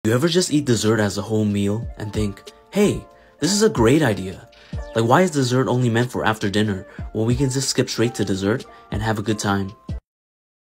You ever just eat dessert as a whole meal and think, hey, this is a great idea. Like, why is dessert only meant for after dinner when we can just skip straight to dessert and have a good time?